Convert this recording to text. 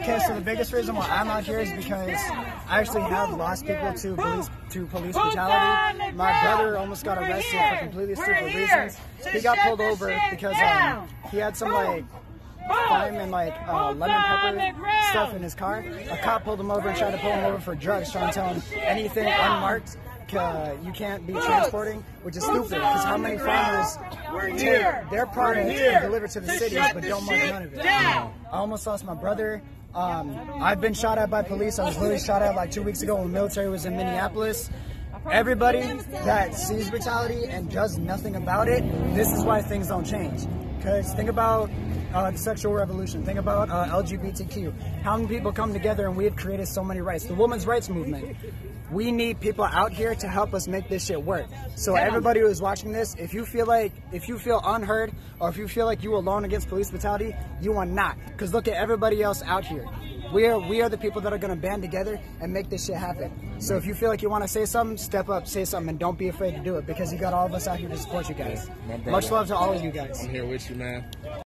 Okay, so the biggest reason why I'm out here is because I actually have lost people to police brutality. My brother almost got arrested for completely stupid reasons. He got pulled over because he had some like lime and like lemon pepper stuff in his car. A cop pulled him over and tried to pull him over for drugs, trying to tell him anything unmarked you can't be transporting, which is stupid because how many farmers take their product and deliver to the cities but don't want none of it. I almost lost my brother. I've been shot at by police. I was literally shot at like 2 weeks ago when the military was in Minneapolis. Everybody that sees brutality and does nothing about it, this is why things don't change. Because think about the sexual revolution. Think about LGBTQ. How many people come together and we have created so many rights. The women's rights movement. We need people out here to help us make this shit work. So everybody who is watching this, if you feel unheard, or if you feel like you're alone against police brutality, you are not. Because look at everybody else out here. We are the people that are going to band together and make this shit happen. So if you feel like you want to say something, step up, say something, and don't be afraid to do it, because you got all of us out here to support you guys. Much love to all of you guys. I'm here with you, man.